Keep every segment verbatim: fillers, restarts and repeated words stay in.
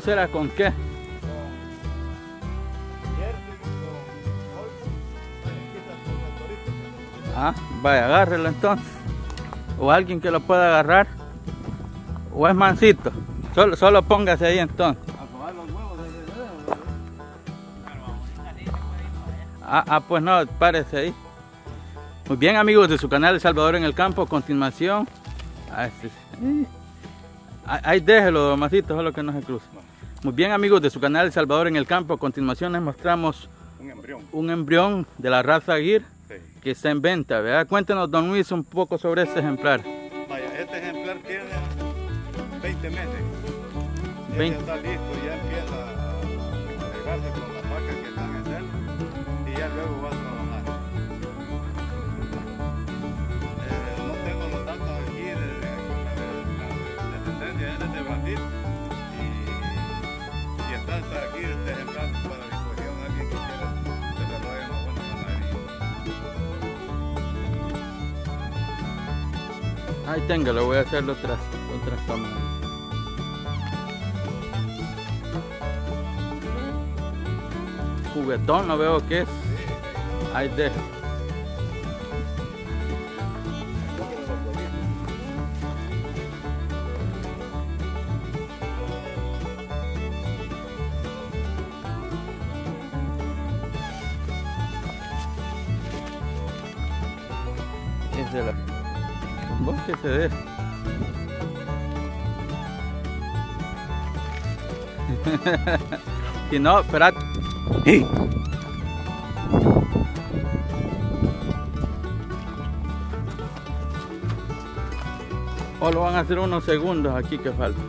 gusera con qué? Ah, vaya, agárrelo entonces. O alguien que lo pueda agarrar. O es mansito. Solo, solo póngase ahí entonces. Ah, ah, pues no, párese ahí. Muy bien, amigos de su canal El Salvador en el Campo. A continuación. Ahí déjelo, masito, solo que no se cruce. Muy bien, amigos de su canal El Salvador en el Campo. A continuación les mostramos un embrión, un embrión de la raza Gir, sí, que está en venta, ¿verdad? Cuéntenos, don Luis, un poco sobre este ejemplar. Vaya, este ejemplar tiene veinte meses. veinte. Ya está listo, ya empieza a pegarse con las vacas que están en él y ya luego va a trabajar. Eh, no tengo los datos aquí de, de, de la descendencia, él es de Brasil y, y está hasta aquí este ejemplar para disposición a alguien que quiera desarrollar una buena ganadería. Ahí téngalo, voy a hacerlo otras, otras cámaras. Juguetón, no veo qué es. Ahí dejo. Es de la... ¿Vos qué se ve? Si no, esperad. ¡Sí! O lo van a hacer unos segundos aquí que falta.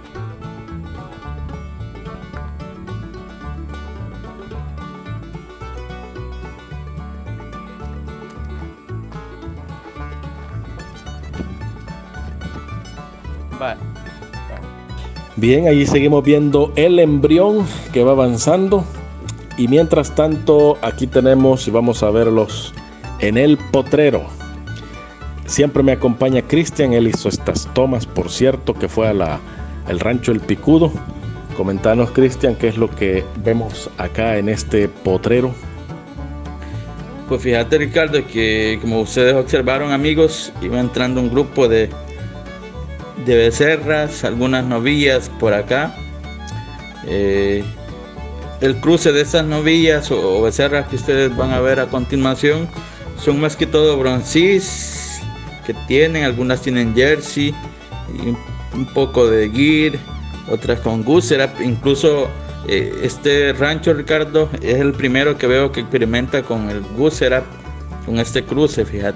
Vale. Bien, allí seguimos viendo el embrión que va avanzando. Y mientras tanto, aquí tenemos y vamos a verlos en el potrero. Siempre me acompaña Cristian, él hizo estas tomas, por cierto, que fue a la, al rancho El Picudo. Comentanos, Cristian, qué es lo que vemos acá en este potrero. Pues fíjate, Ricardo, que como ustedes observaron, amigos, iba entrando un grupo de, de becerras, algunas novillas por acá. Eh, el cruce de esas novillas o, o becerras que ustedes van a ver a continuación son más que todo broncis que tienen, algunas tienen jersey, y un, un poco de gir, otras con gusera. Incluso eh, este rancho, Ricardo, es el primero que veo que experimenta con el gusera, con este cruce, fíjate.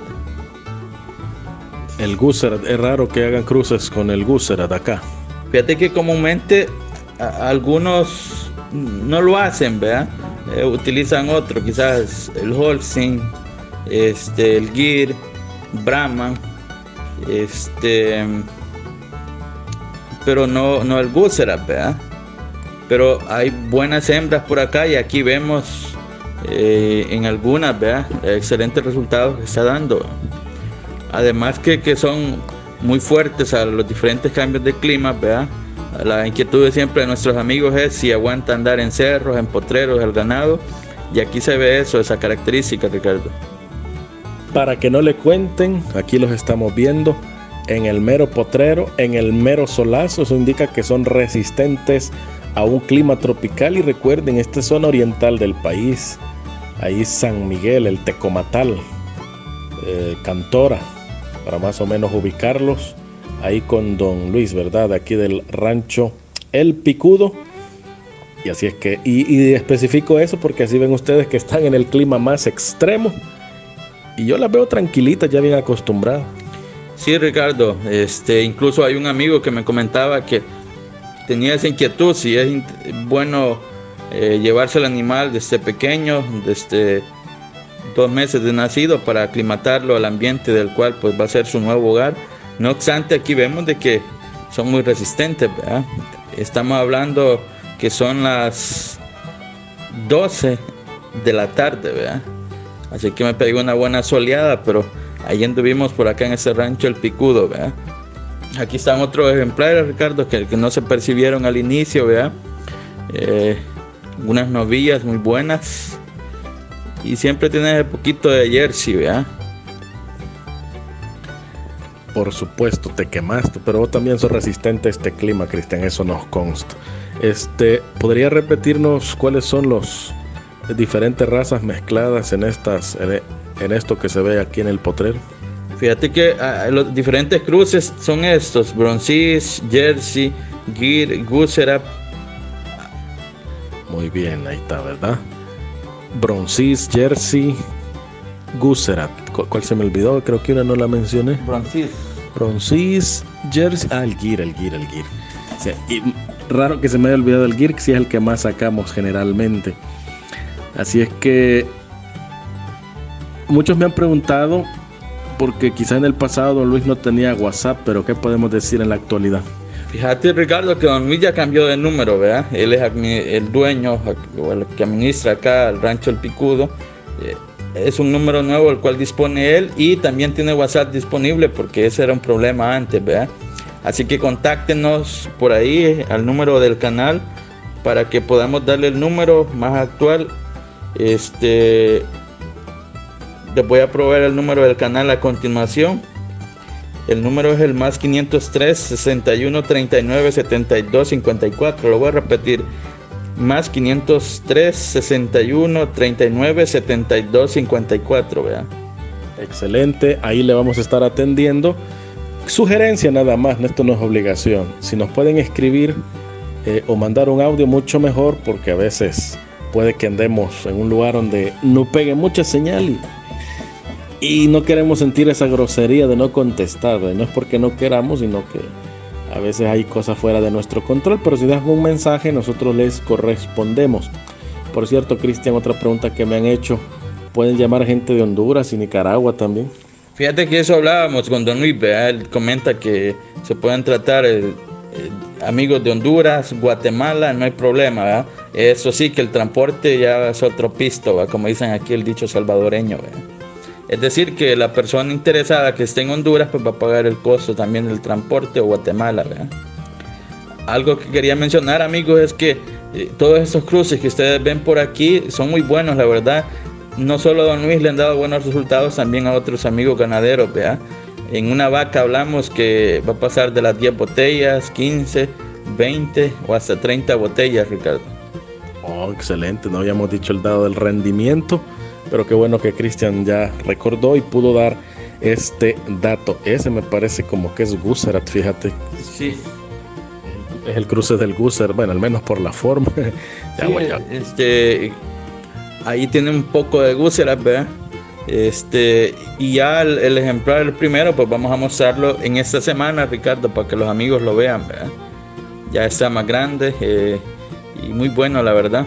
El Gusserat, es raro que hagan cruces con el Gusserat acá. Fíjate que comúnmente a, algunos no lo hacen, ¿verdad? Eh, utilizan otro, quizás el Holstein, este, el Gir, Brahman, este, pero no, no el Gusserat, ¿verdad? Pero hay buenas hembras por acá y aquí vemos eh, en algunas, ¿verdad? Excelentes resultados que está dando. Además que, que son muy fuertes a los diferentes cambios de clima, ¿verdad? La inquietud de siempre de nuestros amigos es si aguanta andar en cerros, en potreros, el ganado. Y aquí se ve eso, esa característica, Ricardo. Para que no le cuenten, aquí los estamos viendo en el mero potrero, en el mero solazo. Eso indica que son resistentes a un clima tropical. Y recuerden, esta es zona oriental del país. Ahí San Miguel, el Tecomatal, eh, Cantora, para más o menos ubicarlos. Ahí con don Luis, ¿verdad? De aquí del rancho El Picudo. Y así es que, y, y especifico eso porque así ven ustedes que están en el clima más extremo. Y yo las veo tranquilitas, ya bien acostumbradas. Sí, Ricardo, este, incluso hay un amigo que me comentaba que tenía esa inquietud, si es bueno eh, llevarse el animal desde pequeño, desde dos meses de nacido, para aclimatarlo al ambiente del cual pues va a ser su nuevo hogar. No obstante, aquí vemos de que son muy resistentes, ¿verdad? Estamos hablando que son las doce de la tarde, ¿verdad? Así que me pegó una buena soleada, pero ahí anduvimos por acá en ese rancho El Picudo, ¿verdad? Aquí están otros ejemplares, Ricardo, que, que no se percibieron al inicio, ¿verdad? eh, unas novillas muy buenas. Y siempre tiene un poquito de jersey, ¿verdad? Por supuesto, te quemaste, pero vos también sos resistente a este clima, Cristian, eso nos consta. Este, ¿podría repetirnos cuáles son los diferentes razas mezcladas en estas, en, en esto que se ve aquí en el potrero? Fíjate que uh, los diferentes cruces son estos: Bronzís, Jersey, Gir, Gusserat. Muy bien, ahí está, ¿verdad? Bronzís, Jersey, Gusserat. ¿Cuál se me olvidó? Creo que una no la mencioné. Bronzís. Bronzís, Jersey. Ah, el Gir, el Gir, el Gir. O sea, y raro que se me haya olvidado el Gir, que sí es el que más sacamos generalmente. Así es que muchos me han preguntado, porque quizá en el pasado Don Luis no tenía WhatsApp, pero ¿qué podemos decir en la actualidad? Fíjate, Ricardo, que Don Luis ya cambió de número, ¿verdad? Él es el dueño, o el que administra acá el rancho El Picudo. Es un número nuevo el cual dispone él, y también tiene WhatsApp disponible, porque ese era un problema antes, ¿verdad? Así que contáctenos por ahí al número del canal para que podamos darle el número más actual. Este, les voy a proveer el número del canal a continuación. El número es el más quinientos tres, sesenta y uno, treinta y nueve, setenta y dos, cincuenta y cuatro. Lo voy a repetir: más quinientos tres, sesenta y uno, treinta y nueve, setenta y dos, cincuenta y cuatro. ¿verdad? Excelente, ahí le vamos a estar atendiendo. Sugerencia nada más, esto no es obligación. Si nos pueden escribir eh, o mandar un audio, mucho mejor, porque a veces puede que andemos en un lugar donde no pegue mucha señal y, y no queremos sentir esa grosería de no contestar. No es porque no queramos, sino que a veces hay cosas fuera de nuestro control, pero si dejan un mensaje, nosotros les correspondemos. Por cierto, Cristian, otra pregunta que me han hecho: ¿pueden llamar gente de Honduras y Nicaragua también? Fíjate que eso hablábamos con Don Luis, ¿verdad? Él comenta que se pueden tratar eh, eh, amigos de Honduras, Guatemala, no hay problema, ¿verdad? Eso sí, que el transporte ya es otro pisto, ¿verdad? Como dicen aquí el dicho salvadoreño, ¿verdad? Es decir, que la persona interesada que esté en Honduras pues va a pagar el costo también del transporte, o Guatemala, ¿verdad? Algo que quería mencionar, amigos, es que eh, todos estos cruces que ustedes ven por aquí son muy buenos, la verdad. No solo a Don Luis le han dado buenos resultados, también a otros amigos ganaderos, ¿verdad? En una vaca hablamos que va a pasar de las diez botellas, quince, veinte o hasta treinta botellas, Ricardo. Oh, excelente, no habíamos dicho el dado del rendimiento, pero qué bueno que Cristian ya recordó y pudo dar este dato. Ese me parece como que es Gusserat, fíjate. Sí. Es el cruce del Gusserat, bueno, al menos por la forma. ya, sí, bueno, este... Ahí tiene un poco de Gusserat, ¿verdad? Este, y ya el, el ejemplar, el primero, pues vamos a mostrarlo en esta semana, Ricardo, para que los amigos lo vean, ¿verdad? Ya está más grande eh, y muy bueno, la verdad.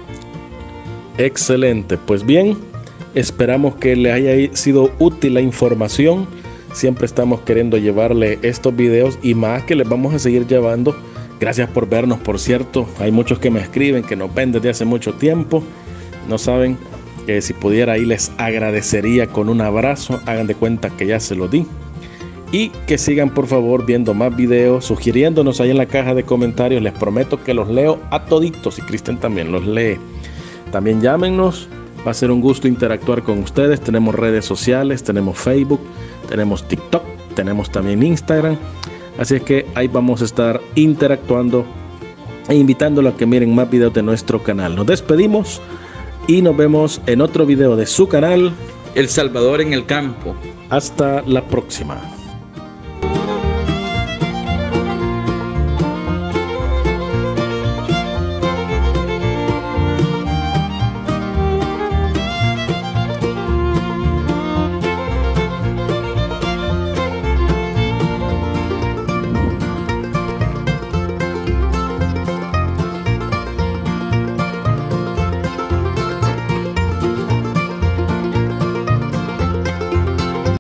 Excelente, pues bien, esperamos que le haya sido útil la información. Siempre estamos queriendo llevarle estos videos y más, que les vamos a seguir llevando. Gracias por vernos, por cierto. Hay muchos que me escriben, que nos ven desde hace mucho tiempo. No saben, que si pudiera ahí les agradecería con un abrazo. Hagan de cuenta que ya se lo di. Y que sigan por favor viendo más videos, sugiriéndonos ahí en la caja de comentarios. Les prometo que los leo a toditos, y Cristian también los lee. También llámenos, va a ser un gusto interactuar con ustedes. Tenemos redes sociales, tenemos Facebook, tenemos TikTok, tenemos también Instagram. Así es que ahí vamos a estar interactuando e invitándolo a que miren más videos de nuestro canal. Nos despedimos y nos vemos en otro video de su canal, El Salvador en el Campo. Hasta la próxima.